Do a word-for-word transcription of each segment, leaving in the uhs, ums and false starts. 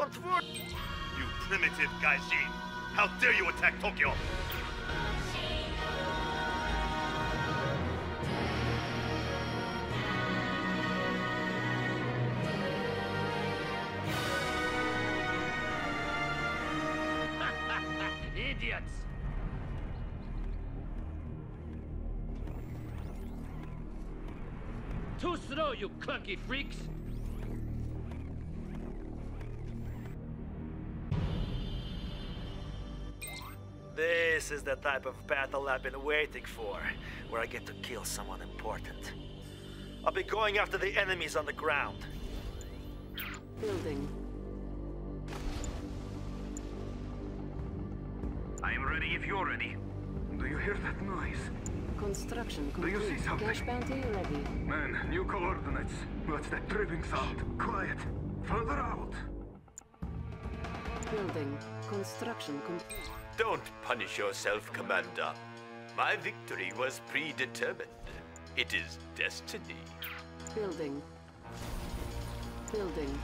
control. You primitive Gaijin! How dare you attack Tokyo! Idiots! Too slow, you clunky freaks! This is the type of battle I've been waiting for, where I get to kill someone important. I'll be going after the enemies on the ground. Building. I am ready if you're ready. Do you hear that noise? Construction Do you complete. see something? Cash bounty ready. Man, new coordinates. What's that dripping sound? Quiet. Further out. Building. Construction complete. Don't punish yourself, Commander. My victory was predetermined. It is destiny. Building. Building.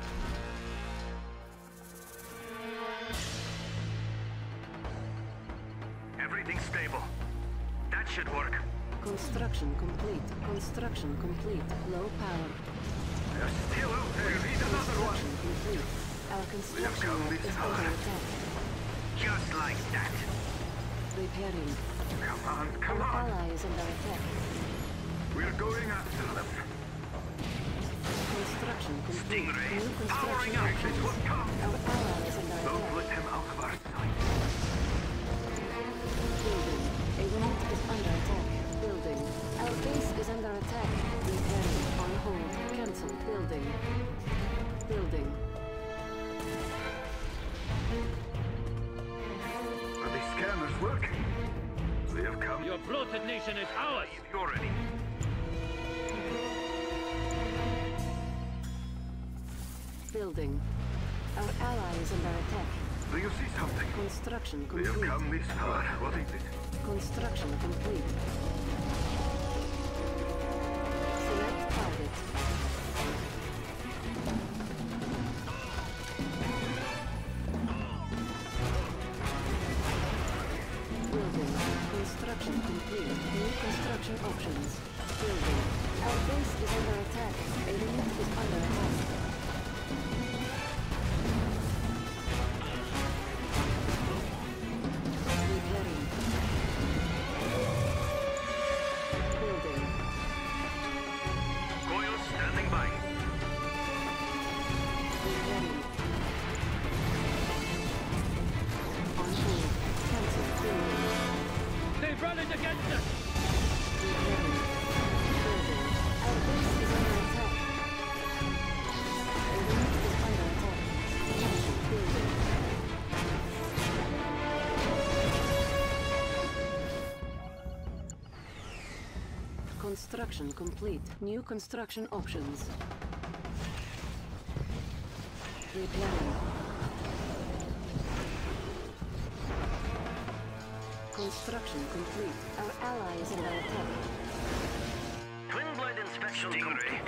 Everything's stable. That should work. Construction complete. Construction complete. Low power. They're still out there. We need another one. Construction complete. Our construction come lab this is far. under attack. Just like that. Repairing. Come on, come Our on. ally is under attack. We're going after them. Construction complete. Stingray, New powering construction up. This options. will come. Our ally is under Don't attack. let him out of our sight. Building. A unit is under attack. Building. Our base is under attack. Repairing. On hold. Cancel. Building. Building. Are these scanners working? We have come. Your bloated nation is ours! If you're ready. Building. Our ally is under attack. Do you see something? Construction We have complete. come this far. What is it? Construction complete. Select target. Building. Construction complete. New construction options. Building. Our base is under attack. A unit is under attack. Repairing. Building. Coil standing by. Repairing. On hold. Cancel. Building. They've rallied against us! Repairing. Building. Our base is under attack. A unit is under attack. Cancel. Building. Construction complete. New construction options. Repairing. Construction complete. Our ally is under attack. Twin blade inspection complete.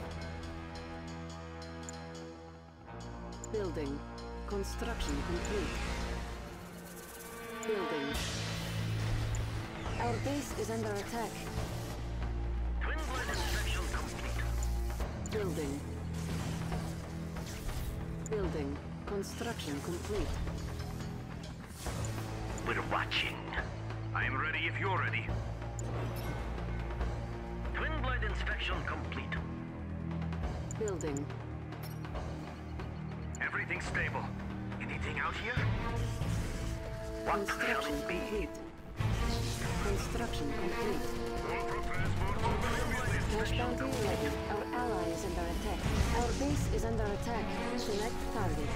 Building. Construction complete. Building. Our base is under attack. Twin blade inspection complete. Building. Building. Construction complete. We're watching. I am ready if you're ready. Twin blade inspection complete. Building. Everything's stable. Anything out here? What shall Construction it be? complete. Construction complete. Cash bounty ready. Our ally is under attack. Our base is under attack. Select target.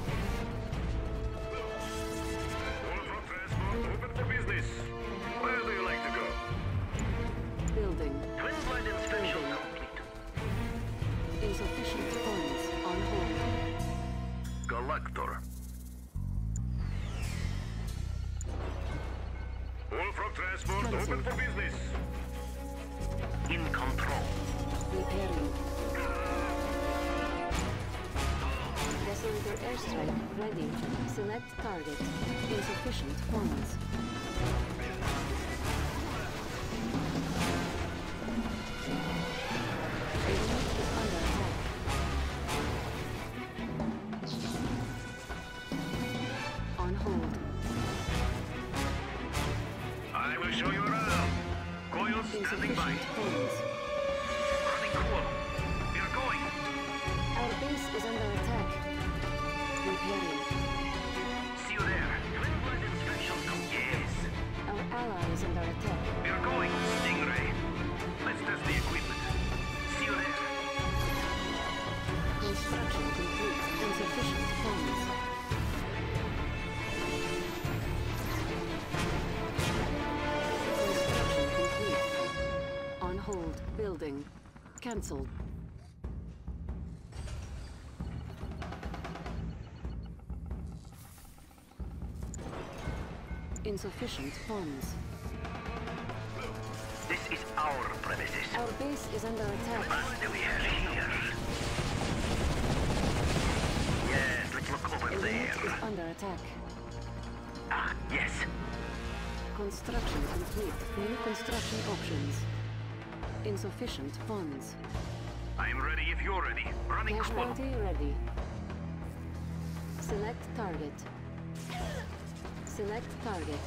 Open for business. Where do you like to go? Building. Twin blade inspection Building. complete. Insufficient funds. On hold. Galactor. Wolfrock transport Cancel. open for business. In control. Repairing. Vessel Designator airstrike ready. Select target. Insufficient funds. The unit is under attack. On hold. I will show you around. Coil standing by. Insufficient funds. Running cool. We are going. Our base is under attack. Repairing. See you there. Twin blade inspection. Yes. Our ally is under attack. We are going. Stingray. Let's test the equipment. See you there. Construction complete. Insufficient funds. Construction complete. On hold. Building. Cancelled. Insufficient funds. This is our premises. Our base is under attack. What do we have here? Yes, let's look over A unit there. is under attack. Ah, yes. Construction complete. New construction options. Insufficient funds. I'm ready if you're ready. Running Cash cool. bounty ready. Select target. Select target.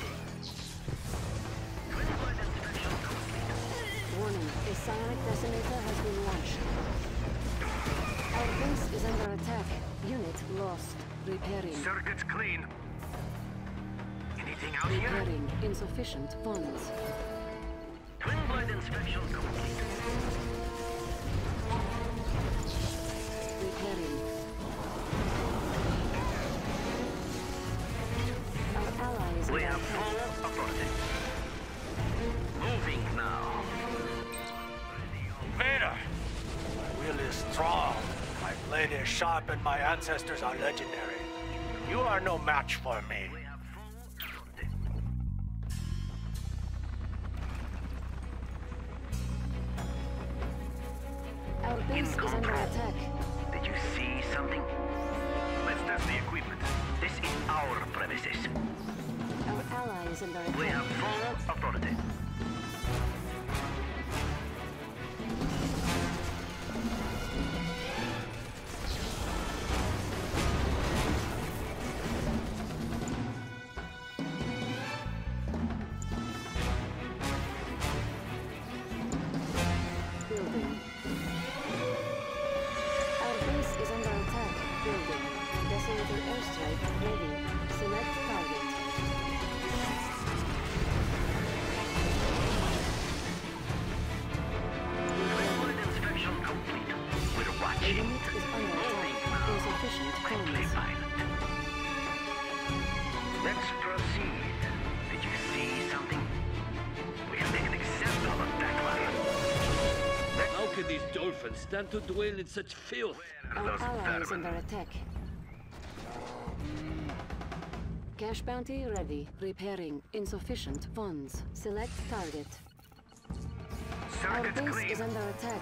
Warning, a psionic decimator has been launched. Our base is under attack. Unit lost. Repairing. Circuits clean. Anything out here? Repairing. Insufficient funds. Twin blade inspection complete. Repairing. Our ally is We under have attack. full authority. Moving now. Vader! My will is strong. My blade is sharp and my ancestors are legendary. You are no match for me. We have full authority. Our base In is under control. attack. Did you see something? Let's test the equipment. This is our premises. Our ally is under We have attack. full authority. Building. Our base is under attack. Building. Decimator airstrike ready. Select target. Twin blade inspection complete. We're The watching. unit is under Moving attack. now. Insufficient Quickly, funds. pilot. Let's proceed. Did you see something? We can make an example of that one. How can these dolphins stand to dwell in such filth? Where are Our those ally is vermin? under attack. Cash bounty ready. Repairing. Insufficient funds. Select target. Our Circuits base clean. is under attack.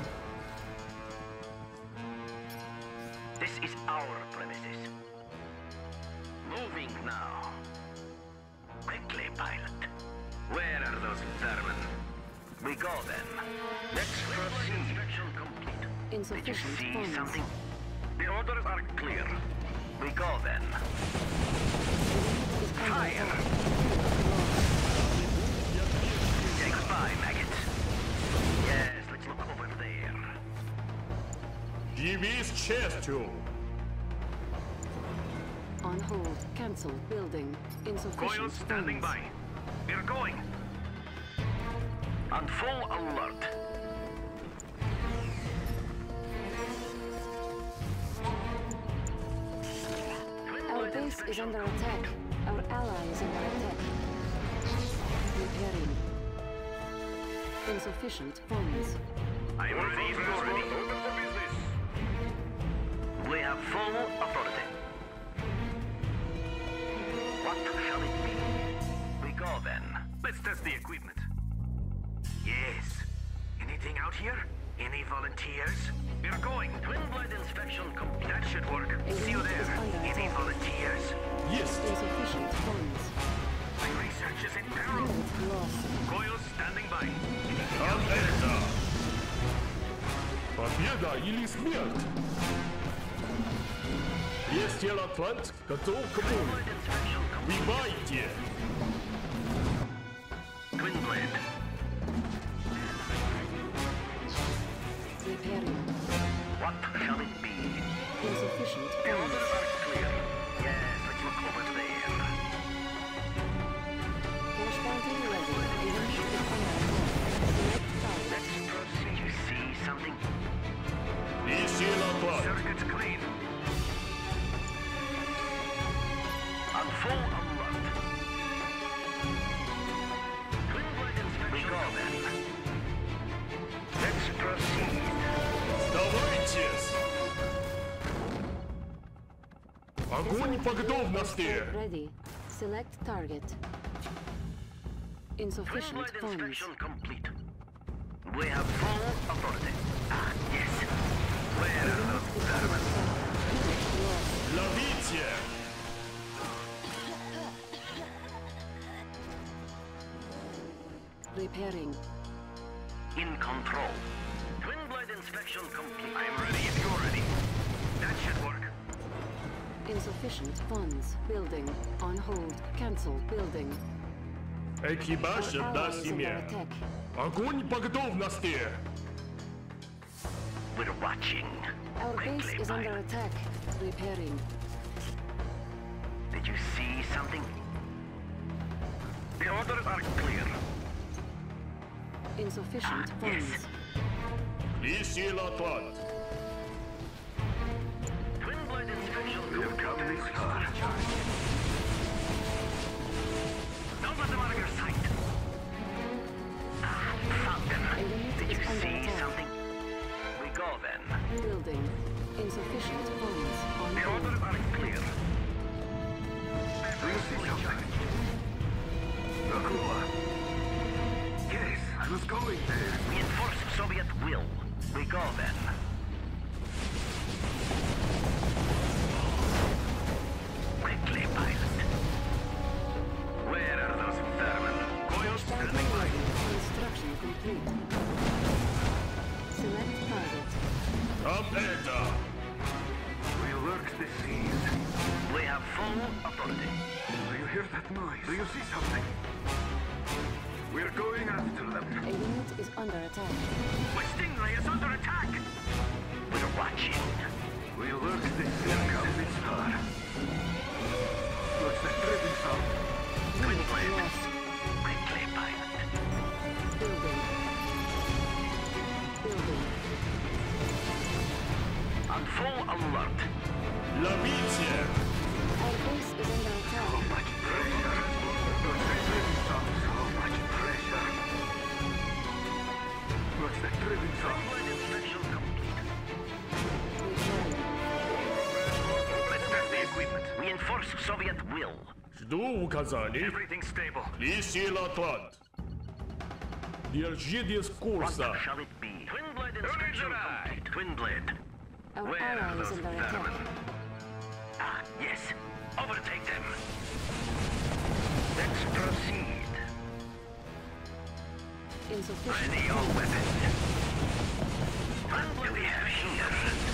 This is our premises. Moving now. Quickly, pilot. Where are those vermin? We go then. Let's proceed. Inspection complete. Did you Insufficient see funds. something? The orders are clear. We go then. Is under Fire! attack. Say goodbye, maggots. Yes, let's look over there. Дивись честью! On hold. Cancel. Building. Insufficient Coils standing funds. by. We're going. On full alert. Our base is under attack. Our ally is under attack. Repairing. Insufficient funds. I'm ready if you're ready. We have full authority. What shall it be? We go then. Let's test the equipment. Yes. Anything out here? Any volunteers? We're going. Twin blade inspection. inspection complete. That should work. A See you unit is there. under Any attack. volunteers? Есть. Insufficient funds. My research is in peril. Unit lost. Coils standing by. Там это. Победа или смерть? Есть тело Атлант, готов к бою. Twinblade inspection complete. Убивайте! Twinblade. Repairing. What shall it be? Insufficient The orders funds. are clear. Yes, let's look over there. Cash bounty ready. A unit is under attack. Select target. Let's proceed. You see something? Есть тело Атлант. Circuit's clean. On full alert. Twinblade inspection. We go then. Let's proceed. Сдавайтесь! Огонь по готовности! Escape ready. Select target. Insufficient Twinblade funds. inspection complete. We have full authority. Ah, yes. Where are those vermin? Unit lost. Ловите! Repairing. In control. Twinblade inspection complete. I'm ready if you're ready. That should work. Insufficient funds. Building. On hold. Cancel. Building. Экипаж Our до ally is under семьи. attack. Огонь по готовности! We're watching. Our base Quickly, is under pilot. attack. Repairing. Did you see something? The orders are clear. Insufficient Ah, yes. funds. Есть тело Атлант. Twinblade inspection You've come this far. Don't let them out of your sight. Ah, found them. A unit Did you is under see attack. something? We go then. Building. Insufficient funds. On The orders hold. are clear. Do you see something? Nakua. Yes, I was going there. Reinforce Soviet will. We go then. Quickly, pilot. Where are those vermin? Coils Starting standing by. ready. Construction complete. Select target. Там это. We work the seas. We have full authority. Do you hear that noise? Do you see something? We're going after them. A unit is under attack. My Stingray is under attack! We're watching. We work the seas. Come this far. What's that dripping sound? Unit Twinblade. lost. Quickly, pilot. Building. Building. On full alert. Ловите! Our base is under So attack. much pressure. What's that dripping sound? So much pressure. What's that dripping sound? Twinblade inspection complete. Repairing. Let's test the equipment. Reinforce Soviet will. Жду указаний. Everything стable. Есть тело Атлант. Держитесь What курса. shall it be? Twinblade inspection complete. Twinblade. Our Where are ally is those under attack. vermin? Ah, yes. Overtake them. Let's proceed. Insufficient Ready your funds. weapons. What do we have here?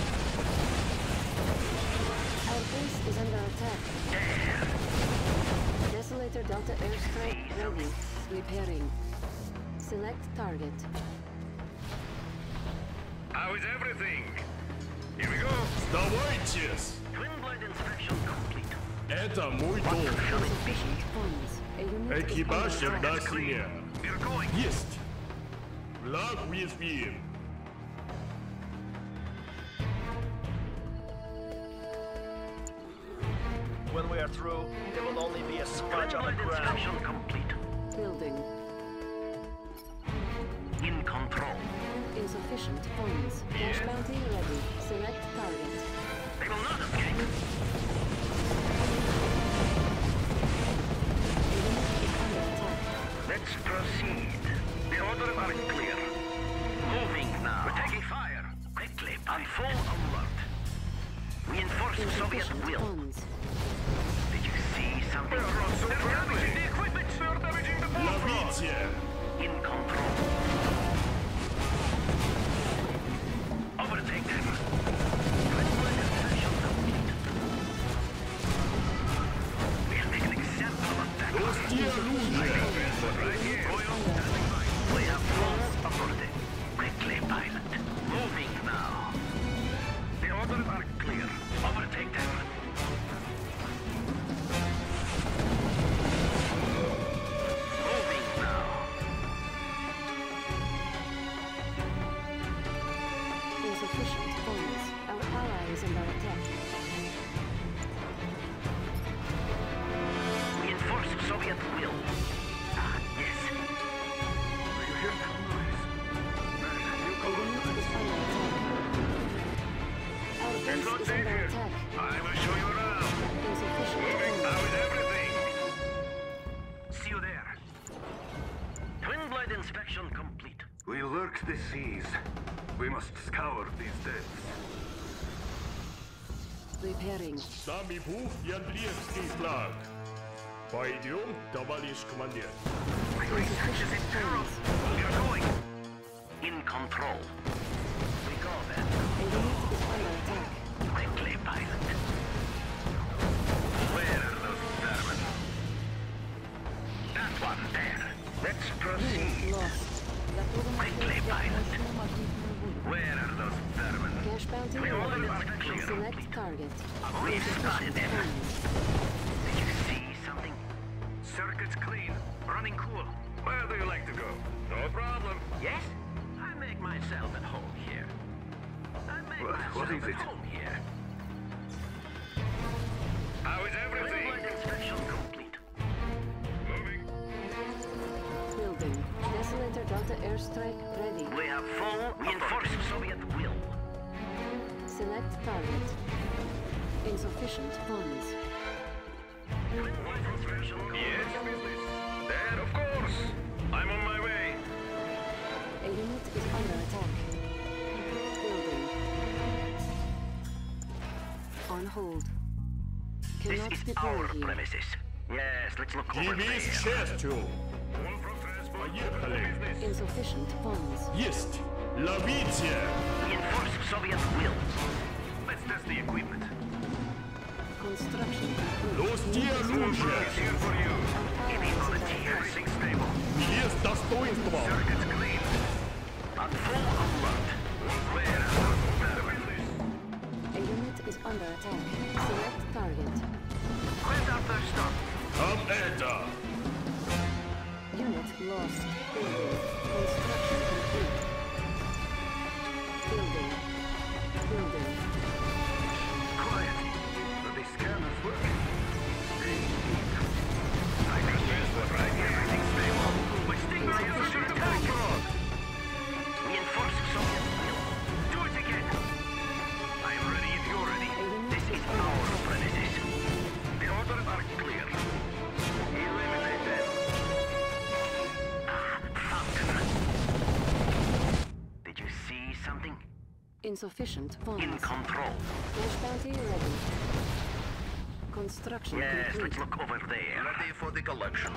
Our base is under attack. There. Desolator Delta airstrike ready. Repairing. Select target. How is everything? Here we go. Сдавайтесь! Twinblade inspection complete. Это мой What долг. shall it Insufficient be? funds. A unit is Экипаж under до attack. семьи. We're going. Есть! Враг уязвим. When we are through, there will only be a smudge on the Twinblade ground. inspection complete. Building. In control. Insufficient funds. Cash bounty ready. Select target. They will not escape. A unit is under attack. Let's proceed. The orders are clear. Moving now. We're taking fire. Quickly, on full alert. Enforce Soviet Insufficient will. funds. Did you see something? They're damaging the equipment! They're damaging the Ловите! In control. Overtake them. Twin-blade extraction complete. We'll make an example of that. Русские оружие! Right here. Oil standing by. We have false authority. Quickly, pilot. Moving now. The orders are clear. Overtake them. Moving now. Insufficient funds. Our ally is under attack. We enforce Soviet will. Ah, yes. Do you hear that noise? There's a new Our unit is under attack. Our base is under attack. I will show you around. Insufficient Moving funds. now with everything. See you there. Twin blade inspection complete. We lurk the seas. We must scour these depths. Repairing. Сами Бух и Андреевский флаг. Пойдем, товарищ командир. Insufficient funds. We are going. In control. We go then. A unit is under attack. Quickly, pilot. Where are those vermin? That one there. Let's Unit proceed. lost. Quickly, pilot. Where are those vermin? Cash bounty We all ready. are clear. Select target. We spotted Insufficient them. funds. Did you see something? Circuit's clean. Running cool. Where do you like to go? No problem. Yes? I make myself at home here. I make What- myself what is at it? home here. How is everything? Inspection complete. Moving. Building. Desolator Delta airstrike ready. We have full reinforced Soviet will. Select target. Insufficient funds. Yes? There, of course. I'm on my way. A unit is under attack. Building. On hold. This Cannot is deploy our here. premises. Yes, let's look over Девиз к there. счастью. Поехали. Insufficient funds. Есть. Ловите! Reinforce Soviet will. Let's test the equipment. Construction complete. Русские оружие! Here for you. Any volunteer? Everything stable. Есть достоинство! Circuit's clean. On full alert. Where are those vermin? A unit is under attack. Select target. Where's our first stop? Там это! Unit lost. Building. Construction complete. Building. Building. Quiet. Are the scanners working? I can transport right here. Everything stable. With Stingray is under attack. Reinforce Soviet will. Do it again. I am ready if you're ready. This is our premises. The orders are clear. Eliminate them. Ah, Falcon. Did you see something? Insufficient In funds. control. Cash bounty ready. Construction Yes, complete. let's look over there. Ready for the collection.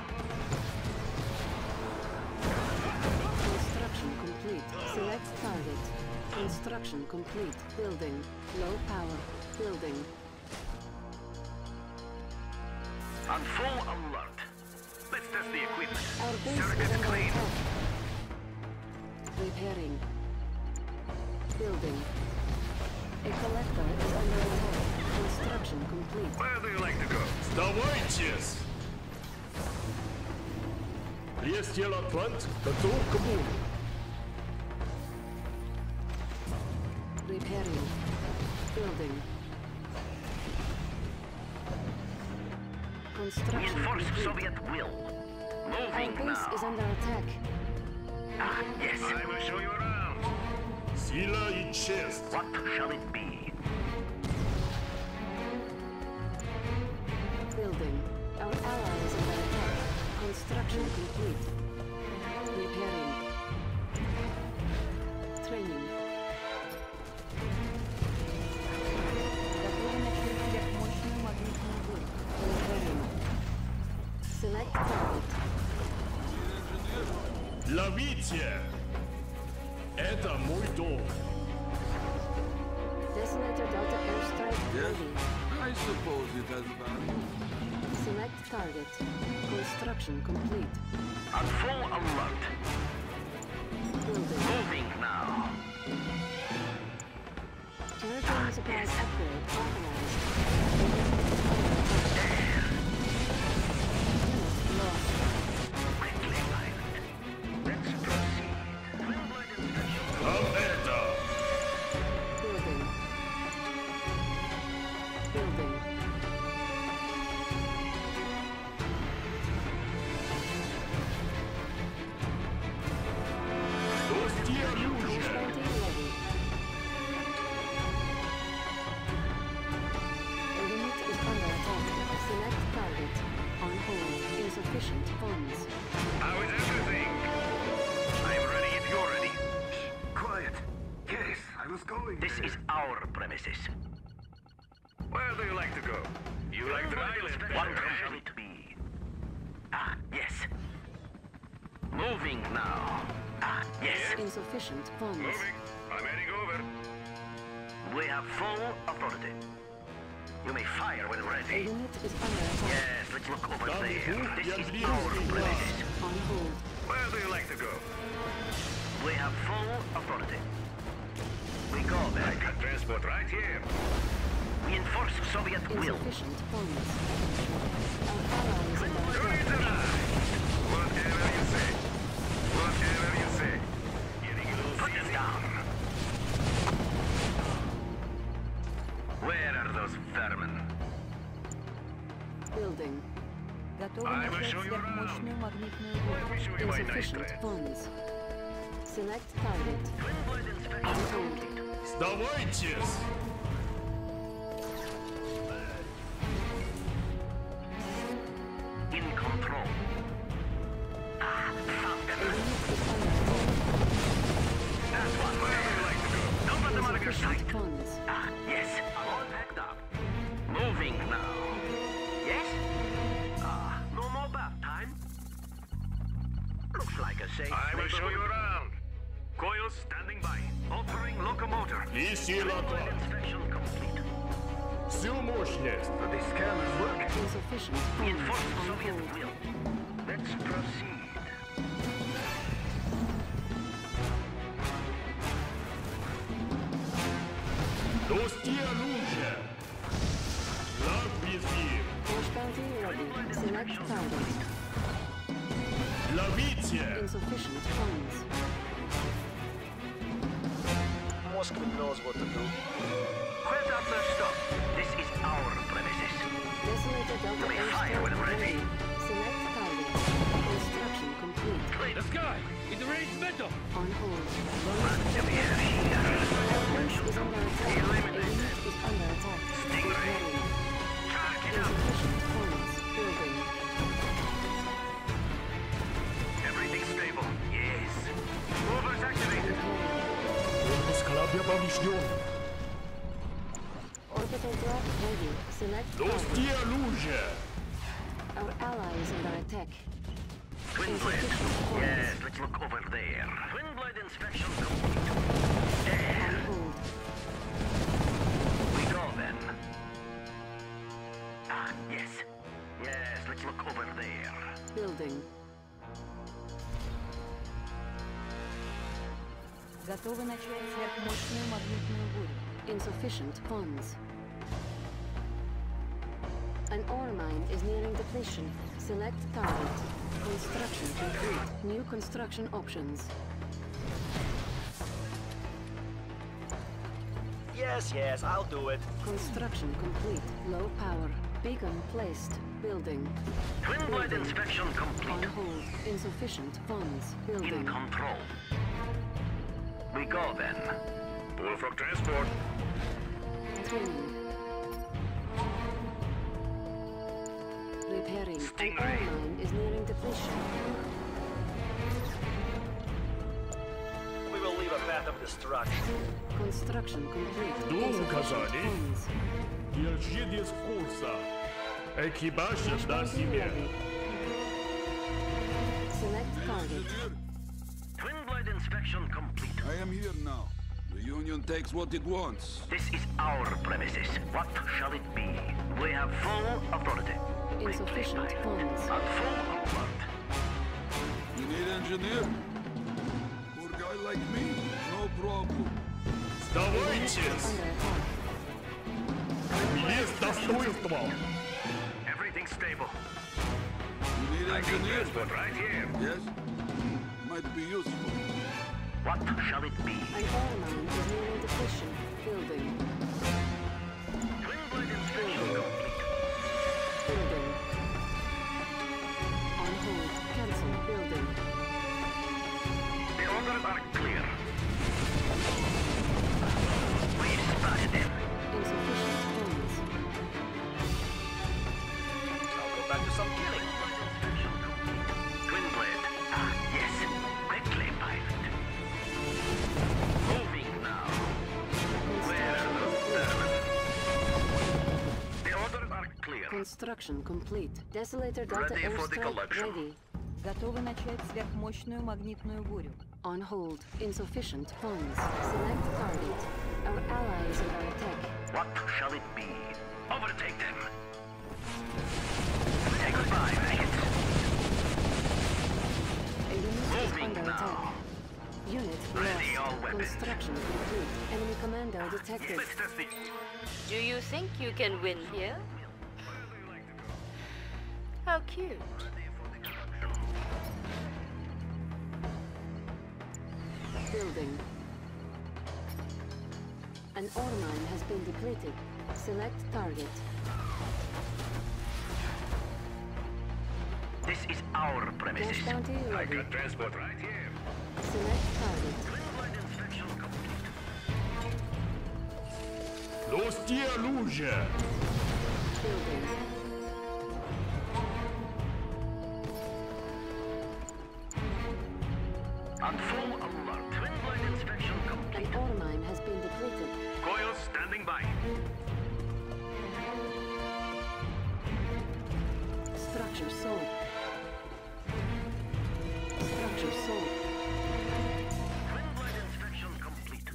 Construction complete. Select target. Construction complete. Building. Low power. Building. On full alert. Let's test the equipment. Our base is Circuit's under clean. attack. Repairing. Building. A collector is under attack. Construction complete. Where do you like to go? Сдавайтесь! Крестьян Атлант готов к бою. Repairing. Building. Construction Reinforce complete. Soviet will. Our Moving base is now. under attack. Ah, yes. I will show you around. Сила и честь. What shall it be? Building. Our ally is under attack. Construction complete. Repairing. Training. Готовы на Ловите! Это мой долг. Desolator Delta airstrike ready. I suppose it has value. Select target. Construction complete. On full alert. Building. Moving now. Territory supplies upgrade authorized. Unit lost. Quickly, pilot. Let's proceed. Twin-blade inspection. Гамбета! Building. Building. Пусти оружие! Transporting ready. A unit is under attack. Select target. On hold. Insufficient funds. How is everything? I'm ready if you're ready. Quiet. Yes, I was going This there. is our premises. Where do you like to go? You like the island? What shall it be? Ah, yes. Moving now. Ah, yes. Insufficient funds. Moving. I'm heading over. We have full authority. You may fire when A ready. unit is under attack. Yes, let's look over Там there. двух This я is близкий our глаз. premises. On hold. Where do you like to go? We have full authority. We go there. I can transport right here. We enforce Soviet will. Insufficient funds. Our allies under attack. Whatever you say. Whatever you say. Put them down. Where are those vermin? Building. Готовы I will начать show you around. сверхмощную магнитную Let me бурю. show you my nice Insufficient dress. funds. Select target. Twin-blade inspection On hold. complete. Сдавайтесь! In control. Ah, found A them. unit is under attack. That's one. Where do you like to go? Don't let them out of your sight. Insufficient funds. Ah, yes. I'm all packed up. Moving now. Yes? Ah, no more bath time. Looks like a safe I will show you around. Coils standing by. Altering locomotor. И сила Twin-blade класс. inspection complete. Всю мощность! Do these scanners work? Insufficient funds. Enforce On Soviet hold. will. Let's proceed. Пусти оружие! Флаг уязвим! Force bounty ready. Select target. Ловите! Insufficient funds. Moskvin knows what to do. Quit up the stop. This is our premises. Desolator Delta You may fire when airstrike ready. ready. Select target. Construction complete. The sky! In the range metal! On hold. What do we have here? Our base is under attack. A Eliminated. unit is under attack. Stingray. Repairing. Charge it up. Insufficient funds. Building. Everything's stable. Yes. Movers activated. Корпус корабля поврежден! Orbital drop ready. Select target. Пусти оружие! Our ally is under attack. Twin blade. Yes, let's look over there. Twin blade inspection complete. On There. hold. We go then. Ah, yes. Yes, let's look over there. Building. Готовы начать сверхмощную магнитную бурю. Insufficient funds. An ore mine is nearing depletion. Select target. Construction complete. New construction options. Yes, yes, I'll do it. Construction complete. Low power. Beacon placed. Building. Twin blade inspection On complete. hold. Insufficient funds. In Building. control. We go then. Bullfrog transport. Training. Repairing. An Stingray. ore mine is nearing depletion. We will leave a path of destruction. Construction complete. Жду Insufficient указаний. funds. Держитесь курса! Экипаж ждать Bounty себе! ready. Select target. inspection complete. I am here now. The Union takes what it wants. This is our premises. What shall it be? We have full authority. Insufficient funds. On full alert. You need engineer? Poor guy like me? No problem. Сдавайтесь! Under attack. Лес достоинства! Everything stable. You need I can engineer? transport right here. Yes? Might be useful. What shall it be? An ore mine is nearing depletion. Building. Twin blade inspection complete. Building. On hold. Cancel. Building. The orders are clear. We've spotted them. Insufficient funds. I'll go back to some killing. Twin blade. Ah, yes. Quickly, pilot. Moving now. Where are those vermin? The orders are clear. Construction complete. Desolator Delta Ready for the airstrike collection. ready. Готовы начать сверхмощную магнитную бурю. On hold. Insufficient funds. Select target. Our ally is under attack. What shall it be? Overtake them. Say goodbye, maggots. A unit is Moving under now. attack. Unit Ready lost. all weapons. Construction complete. Enemy commando detected. Let's test the... Do you think you can win here? How cute. Building. An ore mine has been depleted. Select target. This is our premises. Gas bounty I ready. can transport right here. Select target. Twin blade inspection complete. Пусти оружие! Building. On full alert. Twin blade inspection complete. An ore mine has been depleted. Coils standing by. Structure sold. Structure sold. Twin blade inspection complete.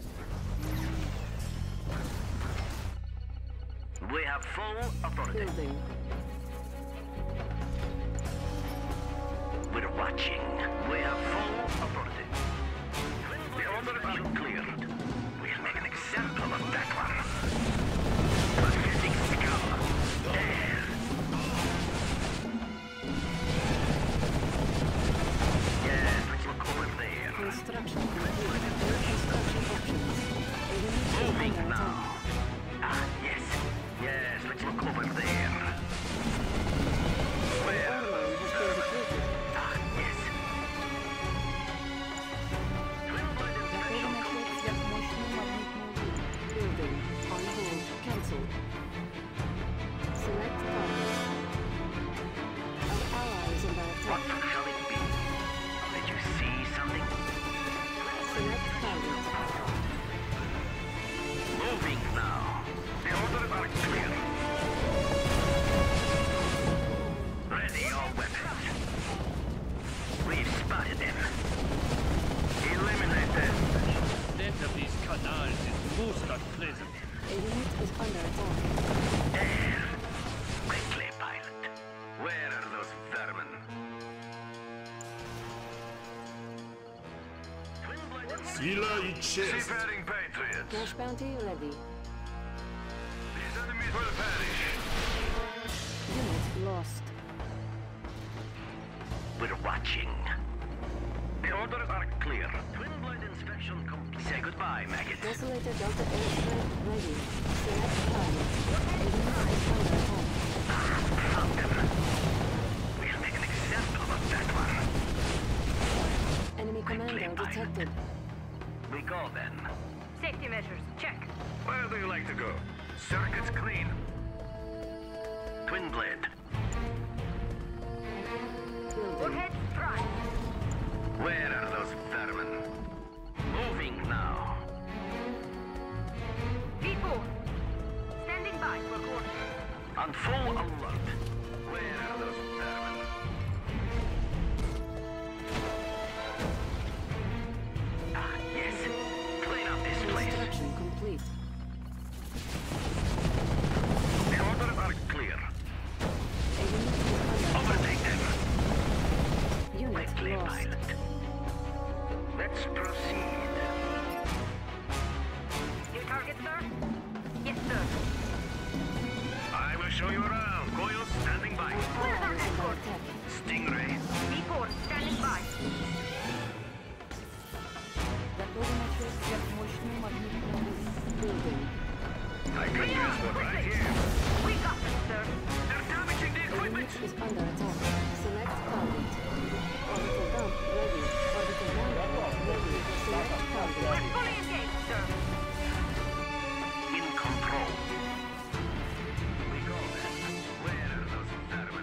We have full authority. Building. We're watching. We have full authority. The orders are clear. We'll make an example of that one. Pathetic scum. There. Yes, let's look over there. Construction complete. New construction options. A unit is Moving under now. attack. Ah, yes. Yes, let's look over there. An Where? ore mine has been depleted. Ah, yes. Twin blade Готовы inspection начать сверхмощную магнитную бурю. Building. On hold. Cancel. Select target. Our ally is under What attack. shall it be? Did you see something? Select target. Moving now. The orders are clear. Ready all weapons. We've spotted them. Eliminate them. Length of these canals is most unpleasant. A unit is under attack. There. Quickly, pilot. Where are those vermin? Twin blade Сила и честь! Seafaring Patriots. Cash bounty ready. These enemies will perish. Unit lost. We're watching. The orders are clear. Twin blade inspection complete. Say goodbye, maggot. Desolator Delta airstrike ready. Select target. A unit is under attack. Found them. We'll make an example of that one. Enemy commando detected. We go then. Safety measures, check. Where do you like to go? Circuits clean. Twin blade. Building. Head prime. Where are those vermin? Moving now. V four. Standing by for coordinates. On full alert. Where are those vermin? show you around. Goyle standing by. Ally is under attack. Stingray. V four, standing by. Готовы начать сверхмощную магнитную бурю. Building. I can guess what right here. We got this, sir. They're damaging the The equipment. unit is under attack. Select target. Orbital dump ready. Orbital dump ready. Select target. We're fully engaged, sir. In control. We go then. Where are those vermin?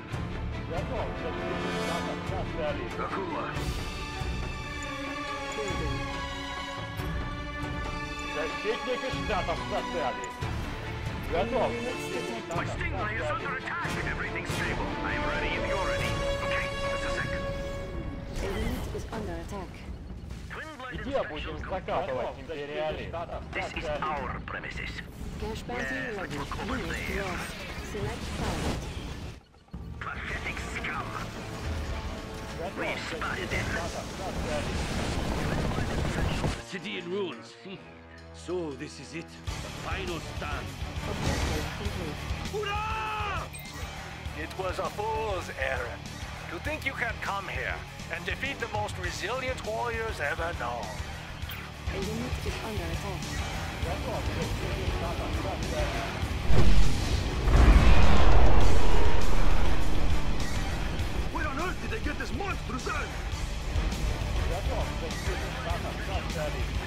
Akula. Building. Защитники штатов Социали. Готов. Units detected. My Stingray is under attack. Everything's stable. I'm ready if you're ready. Okay, just a sec. The unit is under attack. Twin Blade Где будем закапывать империалистов? This is our premises. Cash bounty ready. Unit lost. Select target. Pathetic scum. We've spotted them. City in ruins. Hmm. So this is it. The final stand. Objective complete. Hurrah! It was a fool's errand. To think you can come here and defeat the most resilient warriors ever known. A unit is under attack. Where on earth did they get this monstrous army? Готов. Защитники штатов Социали.